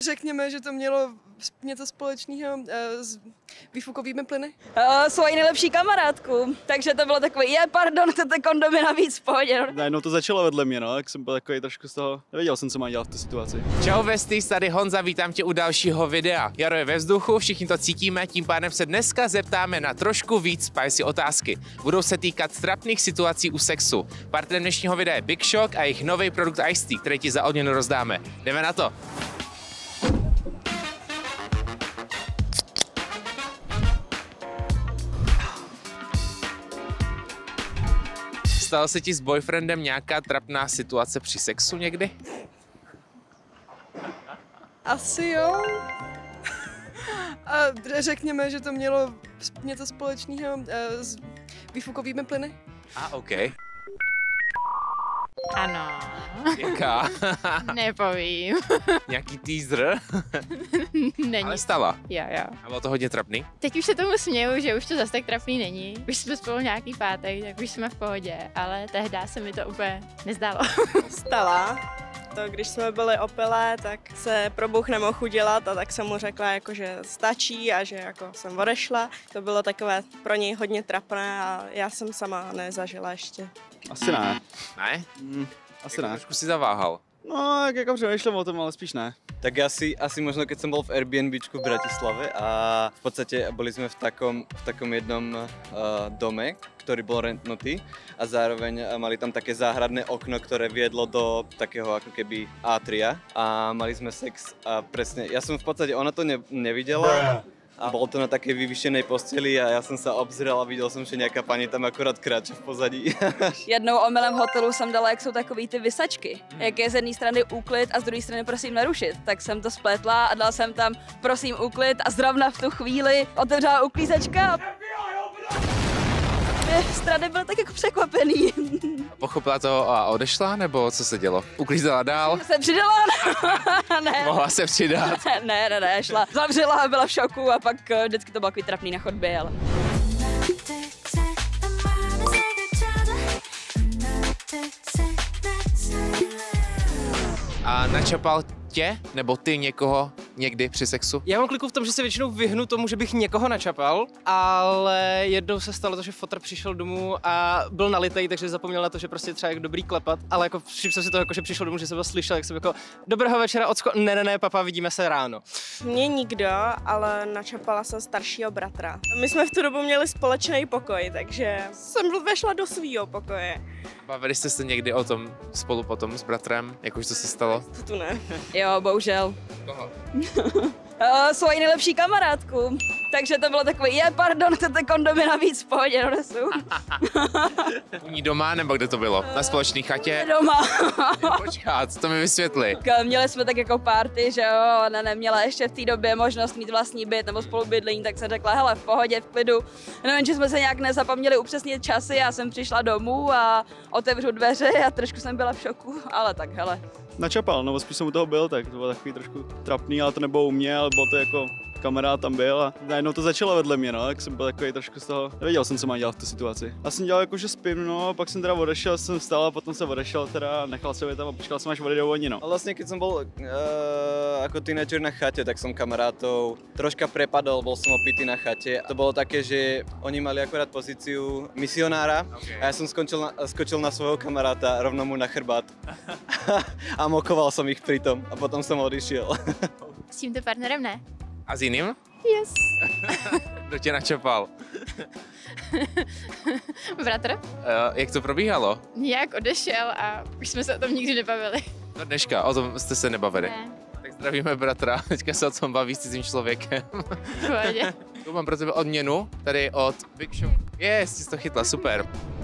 Řekněme, že to mělo něco společného s výfukovými plyny. Svoji nejlepší kamarádku, takže to bylo takový, pardon, chcete kondomy navíc, v pohodě. Najednou to začalo vedle mě, no, jak jsem byl takový trošku z toho, nevěděl jsem, co mám dělat v té situaci. Čau Vestis, tady Honza, vítám tě u dalšího videa. Jaro je ve vzduchu, všichni to cítíme, tím pádem se dneska zeptáme na trošku víc spicy otázky. Budou se týkat trapných situací u sexu. Partnerem dnešního videa je Big Shock a jejich nový produkt Ice Tea, který ti za odměnu rozdáme. Jdeme na to. Stala se ti s boyfriendem nějaká trapná situace při sexu někdy? Asi jo. A řekněme, že to mělo něco společného s výfukovými plyny. OK. Ano. Jaká? Nepovím. Nějaký teaser? Není. Ale stala. Jo. A bylo to hodně trapný? Teď už se tomu směju, že už to zase tak trapný není. Už jsme spolu nějaký pátek, tak už jsme v pohodě, ale tehdy se mi to úplně nezdálo. Stala. To, když jsme byli opilé, tak se pro Bůh nemohl udělat a tak jsem mu řekla, jako, že stačí a že jako jsem odešla. To bylo takové pro něj hodně trapné a já jsem sama nezažila ještě. Asi ne. Ne? Asi ne. Trošku si zaváhal. No, jak jako přemýšlím o tom, ale spíš ne. Tak asi možno, keď som bol v Airbnbčku v Bratislave a v podstate boli sme v takom jednom dome, ktorý bol rentnutý a zároveň mali tam také záhradné okno, ktoré viedlo do takého ako keby atria a mali sme sex a presne, ja som v podstate, ona to nevidela. A bolo to na takej vyvyšenej posteli a ja som sa obzrel a videl som, že nejaká pani tam akorát kráče v pozadí. Jednou omylem v hotelu jsem dala, jak jsou takový ty vysačky. Jak je z jedné strany úklid a z druhé strany prosím narušit. Tak jsem to spletla a dala jsem tam prosím úklid a zrovna v tu chvíli otevřela uklízečka. Strany byl tak jako překvapený. Pochopila to a odešla, nebo co se dělo? Uklízela dál? Se přidala? Ne. Mohla se přidat? Ne, šla. Zavřela a byla v šoku a pak vždycky to bylo takový trapný na chodbě, ale... A načapal tě, nebo ty někoho někdy při sexu? Já mám kliku v tom, že se většinou vyhnu tomu, že bych někoho načapal, ale jednou se stalo to, že fotr přišel domů a byl nalitej, takže zapomněl na to, že prostě třeba jak dobrý klepat, ale jako všiml jsem si to, jako, že přišel domů, že jsem ho slyšel, jak jsem jako dobrého večera, ne, papa, vidíme se ráno. Mě nikdo, ale načapala jsem staršího bratra. My jsme v tu dobu měli společný pokoj, takže jsem vešla do svýho pokoje. Bavili jste se někdy o tom spolu potom s bratrem, jak už to se stalo? To tu ne. Jo, bohužel. Koho? Svoji nejlepší kamarádku. Takže to bylo takový, pardon, chcete kondomy navíc, v pohodě, donesu. U ní doma, nebo kde to bylo? Na společné chatě? Doma. Počkat, to mi vysvětli. Měli jsme tak jako party, že jo, ona neměla ještě v té době možnost mít vlastní byt nebo spolubydlení, tak jsem řekla, hele, v pohodě, v klidu. No jenže jsme se nějak nezapomněli upřesnit časy, já jsem přišla domů a otevřu dveře a trošku jsem byla v šoku, ale tak hele. Načapal, no spíš jsem u toho byl, tak to bylo takový trošku trapný, ale to nebylo u mě, ale bylo to jako kamarád tam byl a najednou to začalo vedle mě, no, jak jsem byl takový trošku z toho, nevěděl jsem, co mám dělat v té situaci. Já jsem dělal jako, že spím, no, pak jsem teda odešel, jsem vstal a potom jsem odešel teda, nechal jsem je tam a počkal jsem, až odejdou oni, no. A vlastne, keď som bol ako tínedžer na chate, tak som kamarátov troška prepadol, bol som opitý na chate. To bolo také, že oni mali akorát pozíciu misionára a ja som skočil na svojho kamaráta rovno mu na chrbát a mokoval som ich pritom a potom som odišiel. S tímto partnerem ne? A s jiným? Yes. Kdo tě načapal? Bratr? Jak to probíhalo? Nějak odešel a už jsme se o tom nikdy nebavili. Do dneška, o tom jste se nebavili. Ne. Tak zdravíme bratra, teďka se o tom baví s cizím člověkem. V pohodě. Tu mám pro tebe odměnu, tady od Big Shock. Jsi to chytla, super.